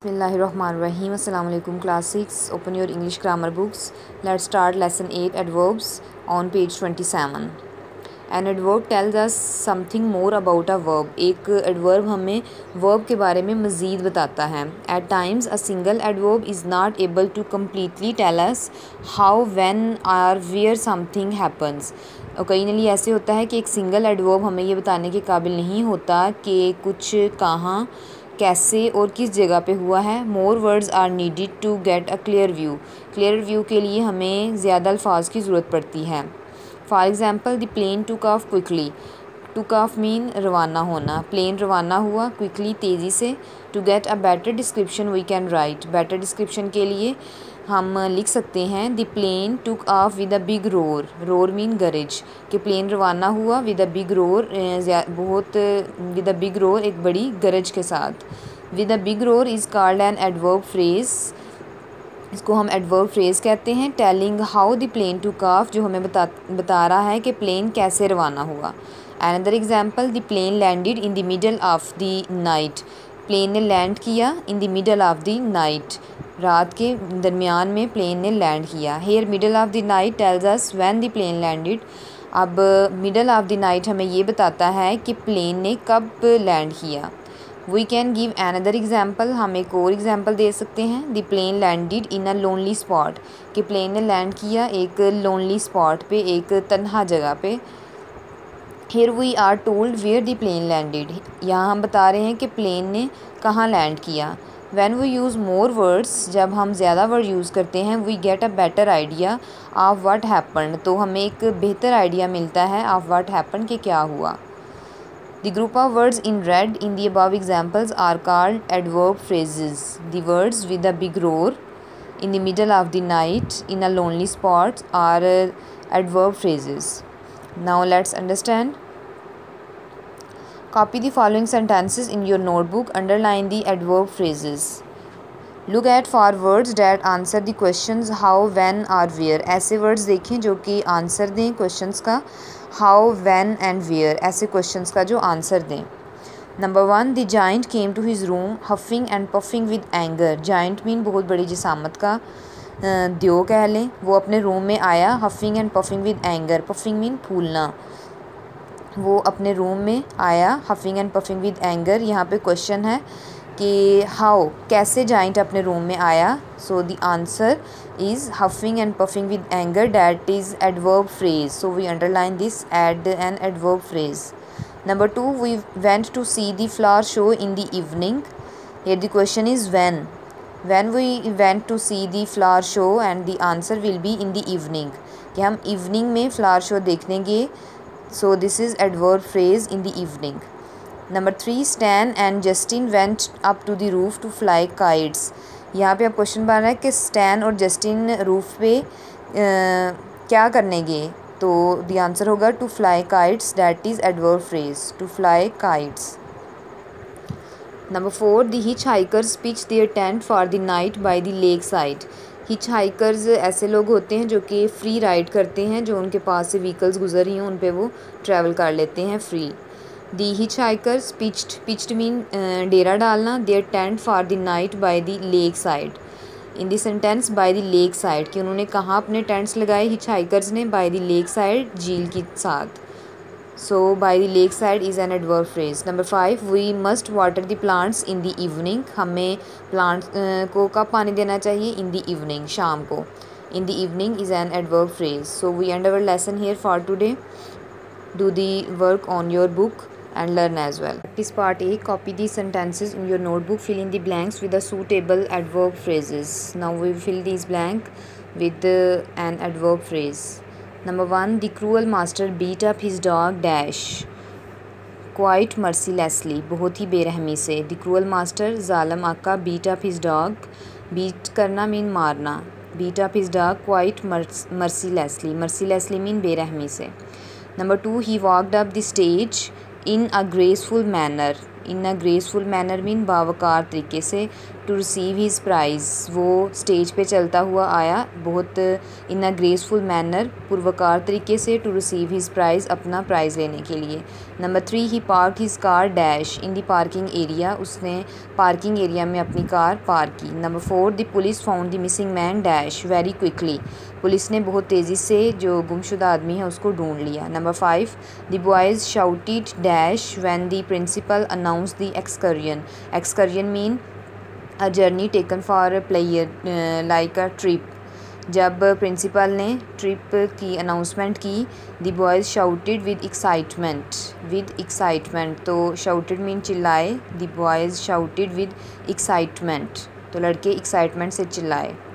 Bismillahirrahmanirrahim. Assalamu alaikum class 6. Open your English grammar books. Let's start lesson 8 adverbs on page 27. An adverb tells us something more about a verb. एक adverb हमें verb के बारे में मज़ीद बताता है. At times a single adverb is not able to completely tell us how, when or where something happens. Occasionally ऐसे होता है कि एक सिंगल एडवर्ब हमें ये बताने के काबिल नहीं होता कि कुछ कहाँ, कैसे और किस जगह पे हुआ है. More words are needed to get a clear view. Clear view के लिए हमें ज़्यादा अल्फाज की ज़रूरत पड़ती है. For example the plane took off quickly. Took off mean रवाना होना. प्लेन रवाना हुआ, क्विकली तेज़ी से. To get a better description we can write. Better description के लिए हम लिख सकते हैं the plane took off with a big roar. Roar mean गरज. कि प्लेन रवाना हुआ विद अ बिग रोर, बहुत विद अ बिग रोर, एक बड़ी गरज के साथ. With a big roar is called an adverb phrase. इसको हम एडवर्ब फ्रेज कहते हैं. Telling how the plane took off, जो हमें बता रहा है कि प्लेन कैसे रवाना हुआ. Another example the plane landed in the middle of the night. Plane ने लैंड किया in the middle of the night. रात के दरमियान में प्लेन ने लैंड किया. Here middle of the night tells us when the plane landed. अब middle of the night हमें ये बताता है कि प्लेन ने कब लैंड किया. We can give another example. हम एक और एग्जाम्पल दे सकते हैं. The plane landed in a lonely spot. कि प्लेन ने लैंड किया एक लोनली स्पॉट पे, एक तन्हा जगह पे. Here we are told where the plane landed. यहाँ हम बता रहे हैं कि प्लेन ने कहाँ लैंड किया. When we use more words, जब हम ज़्यादा वर्ड यूज़ करते हैं, we get a better idea of what happen. तो हमें एक बेहतर आइडिया मिलता है ऑफ व्हाट हैपन, कि क्या हुआ. The group of words in red in the above examples are called adverb phrases. The words with a big roar, in the middle of the night, in a lonely spot are adverb phrases. Now let's understand. Copy the following sentences in your notebook. Underline the adverb phrases. Look at for words that answer the questions how, when or where. ऐसे words देखें जो कि answer दें questions का how, when and where. ऐसे questions का जो answer दें. Number 1, the giant came to his room huffing and puffing with anger. Giant mean बहुत बड़ी जिसामत का द्यो कह लें. वो अपने रूम में आया huffing and puffing with anger. puffing mean फूलना. वो अपने रूम में आया huffing and puffing with anger. यहाँ पे क्वेश्चन है कि हाउ, कैसे जाइंट अपने रूम में आया. So the answer is huffing and puffing with anger. That is adverb phrase. So we underline this ad an adverb phrase. Number 2, we went to see the flower show in the evening. Here the question is when. When we went to see the flower show and the answer will be in the evening. कि हम evening में flower show देखने गए. So this is adverb phrase in the evening. Number 3, Stan and Justin went up to the roof to fly kites. यहाँ पे अब question बन रहा है कि स्टैन और जस्टिन रूफ पे क्या करने गए. तो द आंसर होगा to fly kites. That is adverb phrase, to fly kites. Number 4, the hitchhikers pitch their tent for the night by the lake side. Hitchhikers ऐसे लोग होते हैं जो कि फ्री राइड करते हैं, जो उनके पास से व्हीकल्स गुजर रही हैं उन पे वो ट्रैवल कर लेते हैं free. The hitchhikers pitched mean डेरा डालना. their tent for the night by the lake side. in the sentence by the lake side, कि उन्होंने कहाँ अपने टेंट्स लगाए hitchhikers ने. by the lake side, झील के साथ. so by the lake side is an adverb phrase. number 5, we must water the plants in the evening. हमें प्लांट्स को कब पानी देना चाहिए. in the evening, शाम को. in the evening is an adverb phrase. so we end our lesson here for today. do the work on your book and learn as well. Practice part A. Copy these sentences in your notebook. Fill in the blanks with the suitable adverb phrases. Now we will fill these blank with an adverb phrase. Number 1, the cruel master beat up his dog dash quite mercilessly. बहुत ही बेरहमी से. The cruel master, जालम आका, beat up his dog. beat करना mean मारना. beat up his dog quite mercilessly. mercilessly mean बेरहमी से. Number 2, he walked up the stage in a graceful manner. in a graceful manner mean बावकार तरीके से. To receive his prize, वो stage पे चलता हुआ आया बहुत इन अ ग्रेसफुल मैनर, पुरवकार तरीके से, टू रिसीव हिज प्राइज़, अपना प्राइज़ लेने के लिए। Number 3, he park his car dash in the parking area, उसने पार्किंग एरिया में अपनी कार पार्क की। Number 4, the police found the missing man dash very quickly, police ने बहुत तेज़ी से जो गुमशुदा आदमी है उसको ढूंढ लिया। Number 5, the boys shouted dash when the principal announce the excursion, excursion mean a journey taken for player like a trip, जब प्रिंसिपल ने ट्रिप की अनाउंसमेंट की। The boys shouted with excitement, तो शाउटेड मीन चिल्लाए, the boys shouted with excitement, तो लड़के excitement से चिल्लाए।